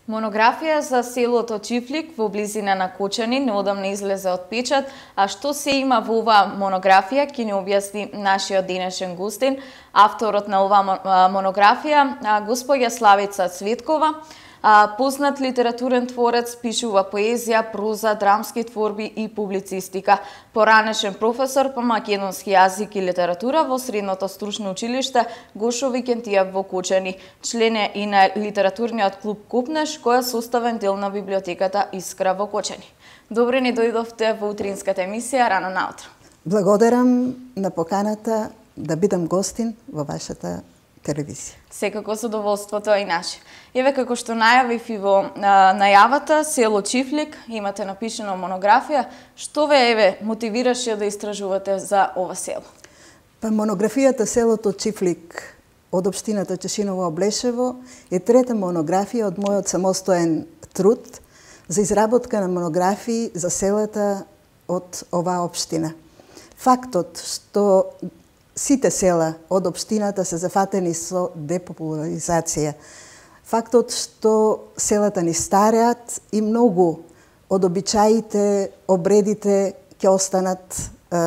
Монографија за селото Чифлик во близина на Кочани неодамна излезе од печат, а што се има во оваа монографија ќе ни објасни нашиот денешен гостин, авторот на оваа монографија, госпоѓа Славица Цветкова. Познат литературен творец, пишува поезија, проза, драмски творби и публицистика. Поранешен професор по македонски јазик и литература во Средното стручно училиште Гошо Викентијав во Кочани. Член е и на литературниот клуб Купнеш, кој е составен дел на библиотеката Искра во Кочани. Добре ни дојдовте во утринската емисија рано наутро. Благодарам на поканата да бидам гостин во вашата телевизија. Секако задоволството е и наше. Еве, како што најавив и во најавата, село Чифлик, имате напишено монографија. Што ве мотивираше да истражувате за ова село? Па монографијата селото Чифлик од општината Чешиново Облешево е трета монографија од мојот самостоен труд за изработка на монографии за селата од оваа општина. Фактот што сите села од општината се зафатени со депопуларизација. Фактот што селата ни стареат и многу од обичаите, обредите ќе останат,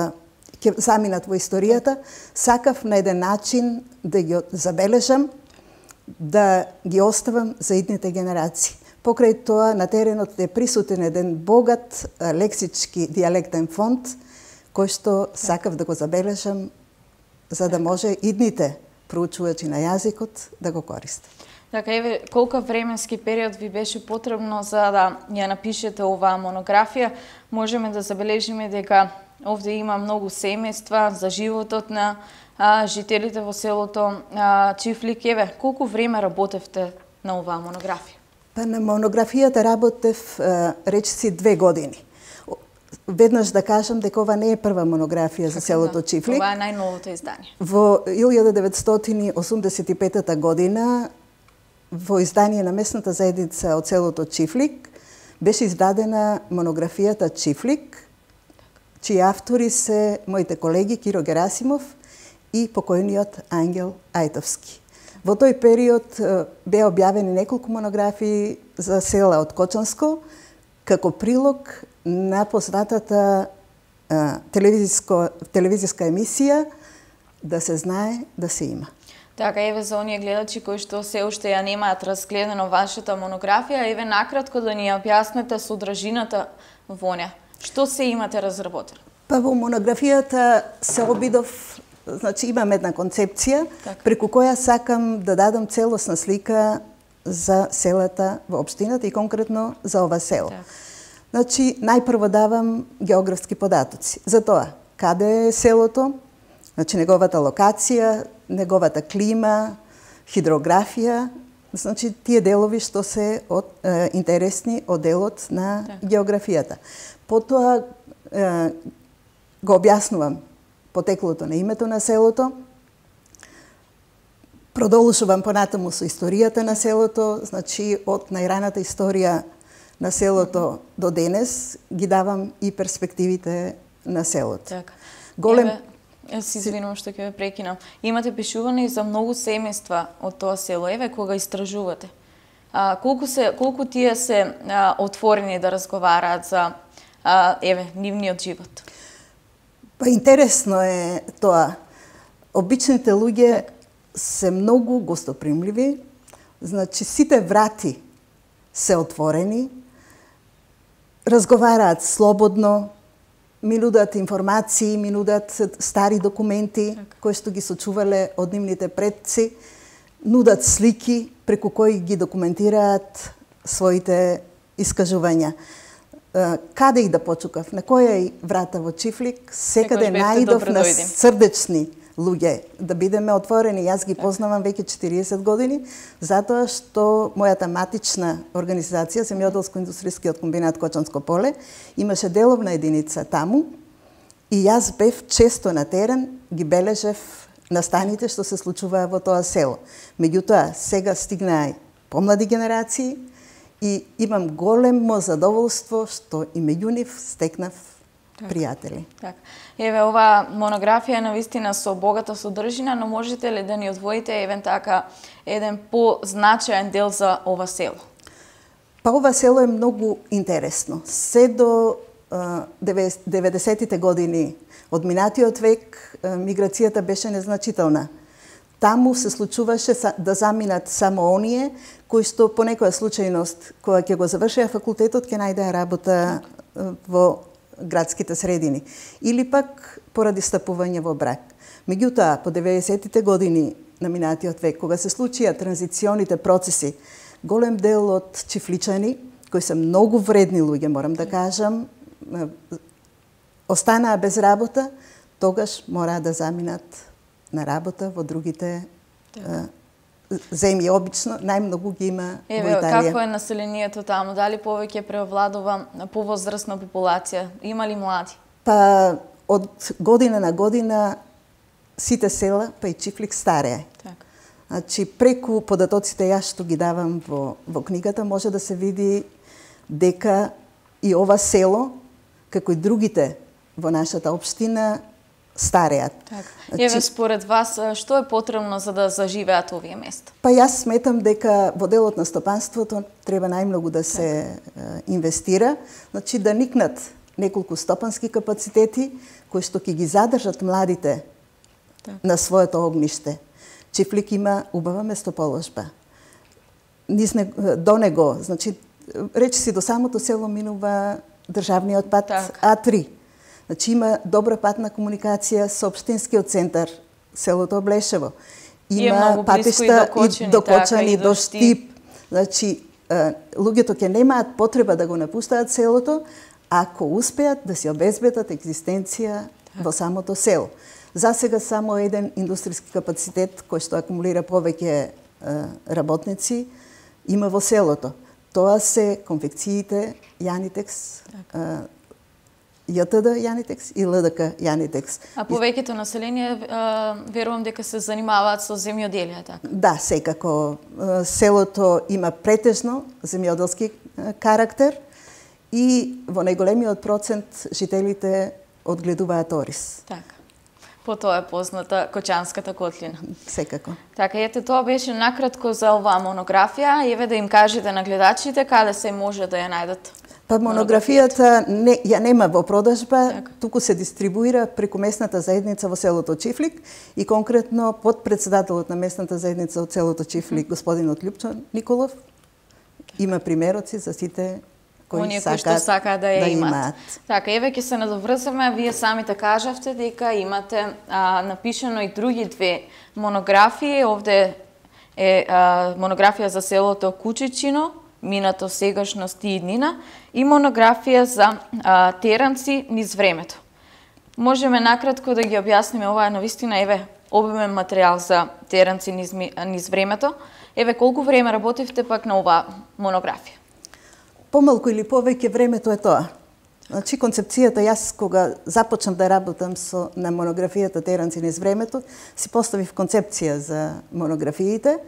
ќе заминат во историјата, сакав на еден начин да ги забележам, да ги оставам за идните генерации. Покрај тоа на теренот е присутен еден богат лексички диалектен фонд, кој што сакав да го забележам за да може идните проучувачи на јазикот да го користат. Така, еве, колку временски период ви беше потребно за да ја напишете оваа монографија? Можеме да забележиме дека овде има многу семејства за животот на жителите во селото Чифлик. Еве, колку време работевте на оваа монографија? Па на монографијата работев речиси 2 години. Веднаш да кажам дека ова не е прва монографија за селото Чифлик. Ова е најновото издание. Во 1985 година во издание на местната заедница од селото Чифлик беше издадена монографијата Чифлик, чии автори се моите колеги Киро Герасимов и покојниот Ангел Ајтовски. Во тој период беа објавени неколку монографии за села од Кочанско како прилог на познатата телевизиска емисија "Да се знае, да се има". Така, еве за оние гледачи кои што се уште ја немаат разгледано вашата монографија, еве накратко да ни објаснете содржината во неа. Што се имате разработено? Па во монографијата се обидов, значи имам една концепција преку која сакам да дадам целосна слика за селата во општината и конкретно за ова село. Значи, најпрво давам географски податоци. За тоа, каде е селото, значи неговата локација, неговата клима, хидрографија, значи тие делови што се интересни од делот на географијата. Потоа го објаснувам потеклото на името на селото, продолжувам понатаму со историјата на селото, значи од најраната историја на селото до денес ги давам и перспективите на селото. Така. Голем се извинувам што ќе ве прекинам. Имате пишувани за многу семејства од тоа село. Еве кога истражувате. Колку тие се отворени да разговараат за нивниот живот? Па интересно е тоа. Обичните луѓе се многу гостопримливи. Значи сите врати се отворени, разговараат слободно, ми нудат информации, ми нудат стари документи кои што ги сочувале од нивните предци, нудат слики преку кои ги документираат своите искажувања. Каде и да почукав, на која врата во Чифлик, секаде најдов на срдечни луѓе, да бидеме отворени. Јас ги познавам веќе 40 години, затоа што мојата матична организација, Земјоделско-индустријскиот комбинат Кочанско поле, имаше деловна единица таму и јас бев често на терен, ги бележев настаните што се случуваа во тоа село. Меѓутоа, сега стигнаа помлади генерации и имам големо задоволство што и меѓу нив стекнав пријатели. Така. Еве, оваа монографија е навистина со богата содржина, но можете ли да ни одвоите еден позначаен дел за ова село? Па ова село е многу интересно. Се до 90-тите години од минатиот век миграцијата беше незначителна. Таму се случуваше да заминат само оние кои што по некоја случајност, кога ќе го завршеа факултетот, ќе најдеа работа во градските средини. Или пак поради стапување во брак. Меѓутоа, по 90-тите години на минатиот век, кога се случија транзиционите процеси, голем дел од чифличани, кои се многу вредни луѓе, морам да кажам, останаа без работа, тогаш мора да заминат на работа во другите земји. Обично најмногу ги има во Италија. Какво е населението таму? Дали повеќе преовладува повозрастна популација? Има ли млади? Па од година на година сите села, па и Чифлик старее. Така. Значи, преку податоците јас што ги давам во книгата, може да се види дека и ова село, како и другите во нашата општина, стареат. Еве, според вас, што е потребно за да заживеат овие места? Па јас сметам дека во делот на стопанството треба најмногу да се инвестира, значи да никнат неколку стопански капацитети кои што ќе ги задржат младите на своето огниште. Чифлик има убава местоположба. До него, значи, речи си до самото село минува државниот пат А3. Значи има добра патна комуникација со општинскиот центар, селото Облешево. Има патишта и до Кочани, и до Штип. Значи, луѓето ќе немаат потреба да го напуштаат селото, ако успеат да си обезбедат екзистенција во самото село. За сега само еден индустријски капацитет кој што акумулира повеќе работници има во селото. Тоа се конфекциите Јанитекс, ЈТД Јанитекс и ЛДК Јанитекс. А повеќето население верувам дека се занимаваат со земјоделие, така? Да, секако. Селото има претежно земјоделски карактер и во најголемиот процент жителите одгледуваат ориз. Така. По тоа е позната Кочанската котлина. Секако. Така, ете, тоа беше накратко за оваа монографија. Еве да им кажете на гледачите каде се може да ја најдат. Па монографијата ја нема во продажба, туку се дистрибуира преку местната заедница во селото Чифлик и конкретно подпредседателот на местната заедница од селото Чифлик, господинот Љупчо Николов, има примероци за сите кои сакаат да ја имаат. Така, еве ќе се надоврзаме, вие самите кажавте дека имате напишано и други две монографии. Овде е монографија за селото Кучичино, минато, сегашност и иднина, и монографија за теранци низ времето. Можеме накратко да ги објасниме, ова е навистина, еве, обимен материјал за теранци низ времето. Еве, колку време работивте пак на оваа монографија? Помалку или повеќе времето е тоа. Значи, концепцијата, јас кога започнав да работам на монографијата Теранци низ времето, си поставив концепција за монографиите,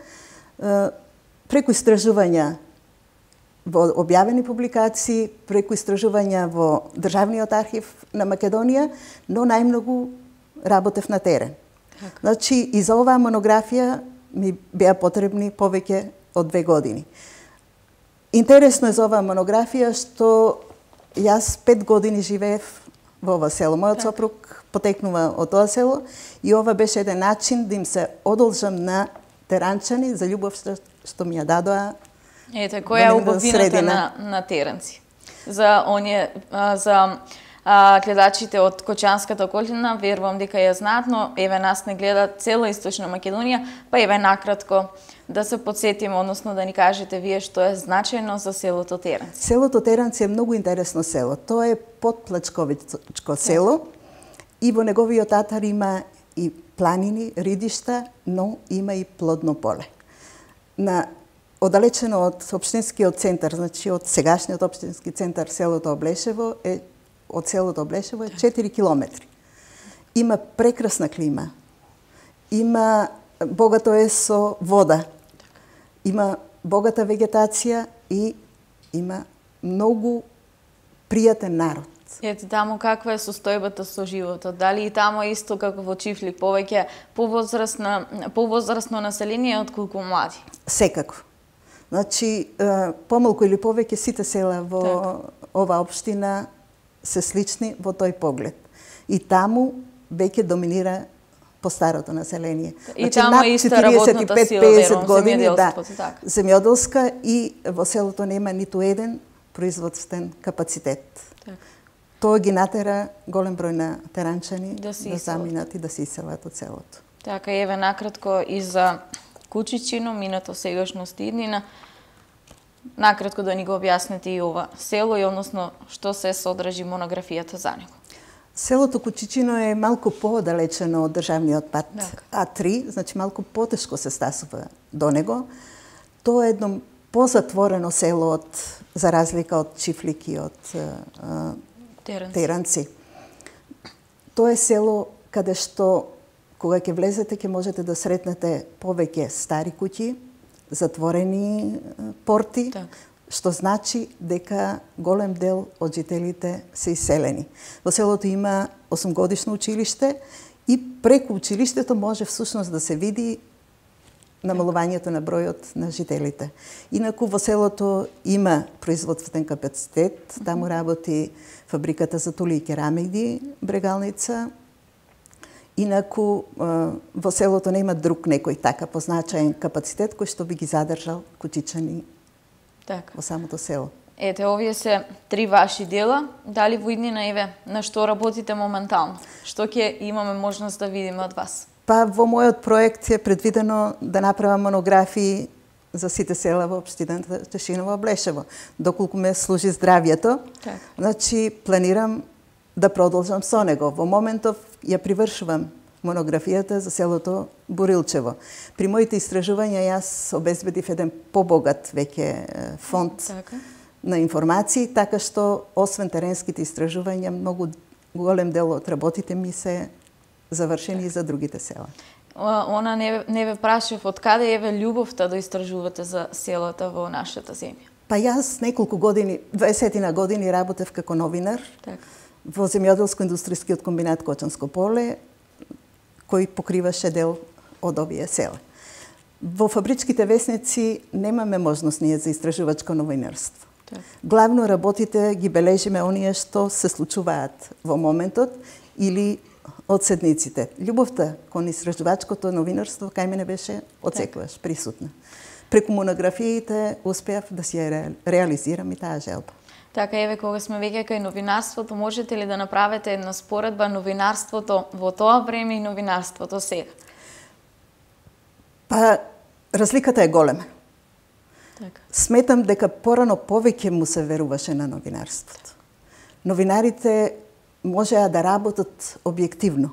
преку истражувања во објавени публикации, преку истражувања во Државниот архив на Македонија, но најмногу работев на терен. Значи, и за оваа монографија ми беа потребни повеќе од 2 години. Интересно е за оваа монографија што јас 5 години живеев во ова село. Мојот сопруг потекнува од тоа село и ова беше еден начин да им се одолжам на теранчани за љубовта што ми ја дадоа. Ете, која е убавината на теранци? За оние, за гледачите од Кочанската котлина, верувам дека ја знаат, но еве нас не гледа цела Источна Македонија, па еве накратко да се подсетиме, односно да ни кажете вие што е значајно за селото Теранци. Селото Теранци е многу интересно село. Тоа е подплачковичко село и во неговиот атар има и планини, ридишта, но има и плодно поле. Оддалечено од општинскиот центар, значи од сегашниот општински центар селото Облешево е од селото Облешево е 4 километри. Има прекрасна клима. Има богато е со вода. Има богата вегетација и има многу пријатен народ. Ете, таму каква е состојбата со животот? Дали и таму исто како во Чифлик, повеќе повозрастно население отколку млади? Секако. Значи, помалку или повеќе сите села во оваа општина се слични во тој поглед. И таму веќе доминира постарото население. И таму е иста работната сила, верувам, години, земјоделството, така. Земјоделска и во селото нема ниту еден производствен капацитет. Так. Тоа ги натера голем број на теранчани да заминат и да се иселат од селото. Така, еве накратко и за Кучичино, минато, сегашност и иднина. Накратко да ни го објасните и ова село и односно што се содржи монографијата за него. Селото Кучичино е малку подалечено од државниот пат А3, значи малку потешко се стасува до него. Тоа е едно позатворено село за разлика од Чифлик и од Теранци. Тоа е село каде што кога ќе влезете ќе можете да сретнете повеќе стари куќи, затворени порти, што значи дека голем дел од жителите се иселени. Во селото има 8-годишно училиште и преку училиштето може всушност да се види намалувањето на бројот на жителите. Инаку во селото има производствен капацитет, таму работи фабриката за тули и керамиди, брегалница. Инаку во селото нема друг некој така позначаен капацитет кој што би ги задржал кучичани во самото село. Ете, овие се 3 ваши дела. Дали во иднина, еве, на што работите моментално? Што ќе имаме можност да видиме од вас? Па во мојот проект е предвидено да направам монографии за сите села во општината Тешиново Блешево. Доколку ме служи здравјето, значи планирам да продолжам со него. Во моментов ја привршувам монографијата за селото Бурилчево. При моите истражувања јас обезбедив еден побогат веќе фонд на информации, така што освен теренските истражувања, многу голем дел од работите ми се завршени за другите села. Она не ве прашав од каде еве љубовта да истражувате за селата во нашата земја? Па јас неколку години, 20 години работев како новинар во земјоделско-индустријскиот комбинат Кочанско поле, кој покриваше дел од овие села. Во фабричките весници немаме можност ние за истражувачко новинарство. Главно работите ги бележиме оние што се случуваат во моментот или од седниците. Љубовта кон истражувачкото новинарство кај мене беше одсекогаш присутна. Преку монографиите успеав да си ја реализирам и таа желба. Така, еве, кога сме веќе кај новинарството, можете ли да направите една споредба новинарството во тоа време и новинарството сега? Па, разликата е голема. Сметам дека порано повеќе му се веруваше на новинарството. Новинарите можеа да работат објективно.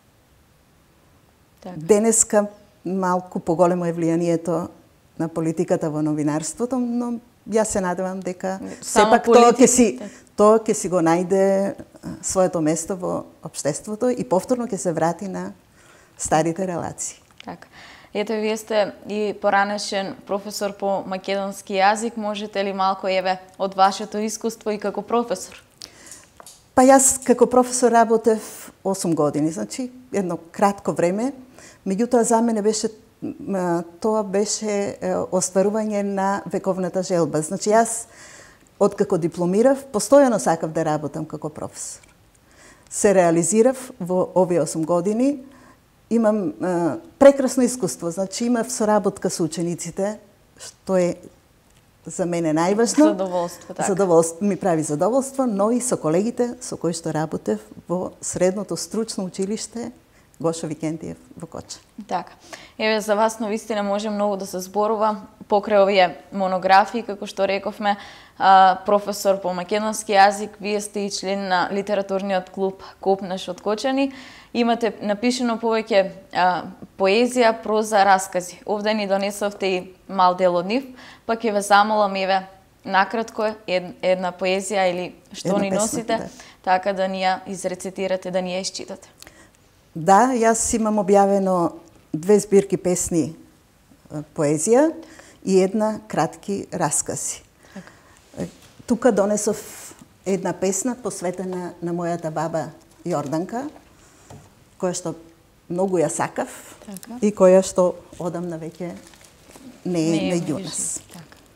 Денеска малку поголемо е влијанието на политиката во новинарството, но јас се надевам дека сепак тоа ќе си го најде своето место во општеството и повторно ќе се врати на старите релации. Така. Ето, вие сте и поранешен професор по македонски јазик. Можете ли малку, еве, од вашето искуство и како професор? Па јас како професор работев 8 години, значи едно кратко време. Меѓутоа за мене тоа беше остварување на вековната желба. Значи јас откако дипломирав, постојано сакав да работам како професор. Се реализирав во овие 8 години. Имам прекрасно искуство, значи имав соработка со учениците, што е за мене најважно. Задоволство, така. Задоволство, ми прави задоволство, но и со колегите со кои што работев во средното стручно училиште Гошо Викентиев во Коча. Така. Еве, за вас навистина може многу да се зборува покрај овие монографии, како што рековме, професор по македонски јазик, вие сте и член на литературниот клуб Копнеш од Кочани. Имате напишено повеќе поезија, проза, раскази. Овде ни донесовте и мал дел од нив, па ќе ве замолам, еве, накратко една поезија или што ни носите, така да ни ја изрецитирате, да ни ја исчитате. Да, јас имам објавено 2 збирки песни поезија и една кратки раскази. Тука донесов една песна посветена на мојата баба Јорданка, која што многу ја сакав и која што одамна веќе не е меѓу нас.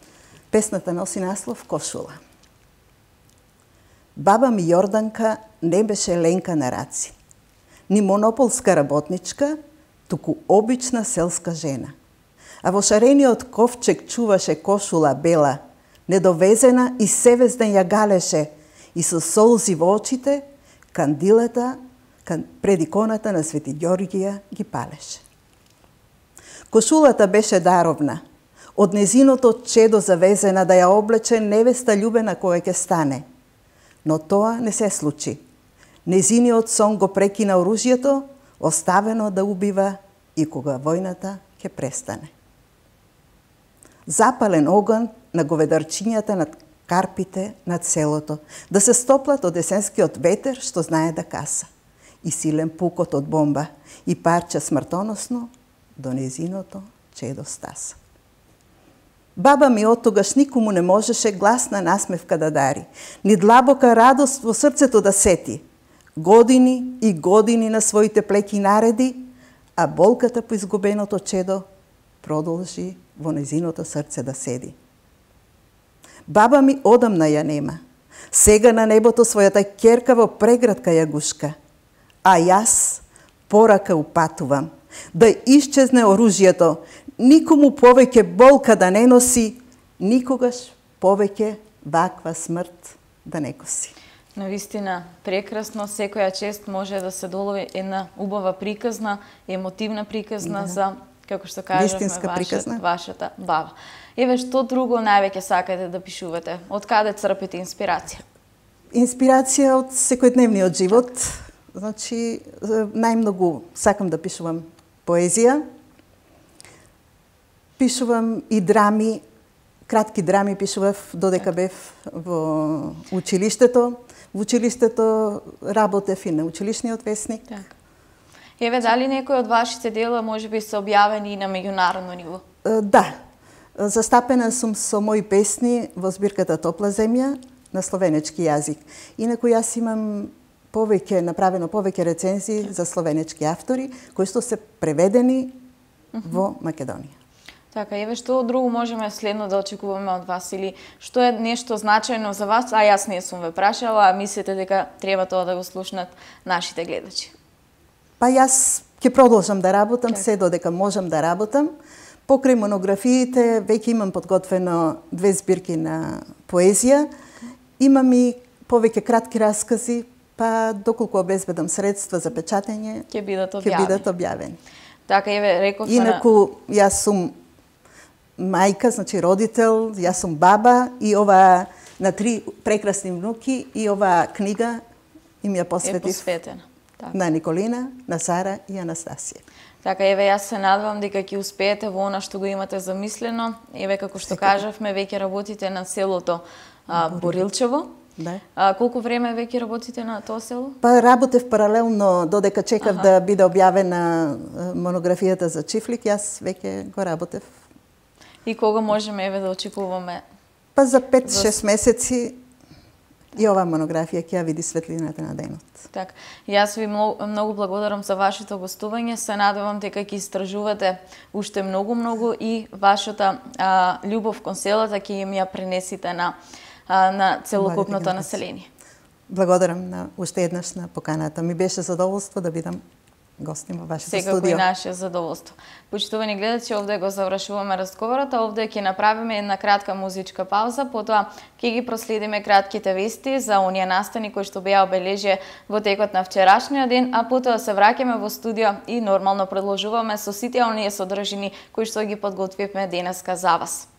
Песната носи наслов Кошула. Баба ми Јорданка не беше ленка на раци, ни монополска работничка, туку обична селска жена. А во шарениот ковчег чуваше кошула бела, недовезена и севезден ја галеше и со солзи во очите кандилата пред иконата на Свети Ѓоргија ги палеше. Кошулата беше даровна, од незиното чедо завезена да ја облече невеста љубена која ќе стане. Но тоа не се случи. Незиниот сон го прекина оружјето, оставено да убива и кога војната ќе престане. Запален оган на говедарчињата над карпите над селото, да се стоплат од есенскиот ветер што знае да каса, и силен пукот од бомба, и парче смртоносно до незиното чедо стаса. Баба ми оттогаш никому не можеше гласна насмевка да дари, ни длабока радост во срцето да сети. Години и години на своите плеки нареди, а болката по изгубеното чедо продолжи во незиното срце да седи. Баба ми одамна ја нема. Сега на небото својата ќерка во преградка ја гушка. А јас порака упатувам да исчезне оружјето, никому повеќе болка да не носи, никогаш повеќе ваква смрт да не коси. Навистина, прекрасно, секоја чест може да се долови една убава приказна, емотивна приказна за, како што кажавме, вашата баба. Еве, што друго највеќе сакате да пишувате? Од каде црпите инспирација? Инспирација од секојдневниот живот. Значи, најмногу сакам да пишувам поезија. Пишувам и драми, кратки драми пишував додека бев во училиштето. Во училиштето работев и на училишниот весник. Так. Еве, дали некој од вашите дела можеби се објавени и на меѓународно ниво? Да. Застапена сум со мои песни во збирката Топла земја на словенечки јазик. Инаку јас имам направено повеќе рецензии за словенечки автори, кои што се преведени во Македонија. Така, еве, што друго можеме следно да очекуваме од вас, или што е нешто значајно за вас, а јас не сум ве прашала, а мислите дека треба тоа да го слушнат нашите гледачи? Па јас ќе продолжам да работам, се додека можам да работам. Покрај монографиите, веќе имам подготвено 2 збирки на поезија, имам и повеќе кратки раскази, па доколку обезбедам средства за печатење, ќе бидат објавени. Така, еве, рековме... Инаку, јас сум мајка, значи родител, јас сум баба и ова на 3 прекрасни внуки и ова книга им ја посветив на Николина, на Сара и Анастасија. Така, еве, јас се надевам дека ќе успеете во она што го имате замислено. Еве, како што кажавме, веќе работите на селото Борилчево. Да. Колку време веќе работите на тоа село? Па работев паралелно додека чекав да биде објавена монографијата за Чифлик, јас веќе го работев. И кога можеме еве да очекуваме? Па за 5-6 месеци и оваа монографија ќе ја види светлината на денот. Так, јас ви многу благодарам за вашето гостување. Се надевам дека ќе истражувате уште многу и вашата љубов кон селата ќе им ја пренесите на целокупното население. Благодарам на уште еднаш на поканата. Ми беше задоволство да бидам гостин во вашето студио. Секако и наше задоволство. Почитувани гледачи, овде го завршуваме разговорот, а овде ќе направиме една кратка музичка пауза, потоа ќе ги проследиме кратките вести за оние настани кои што беа обележија во текот на вчерашниот ден, а потоа се враќаме во студио и нормално продолжуваме со сите оние содржини кои што ги подготвивме денеска за вас.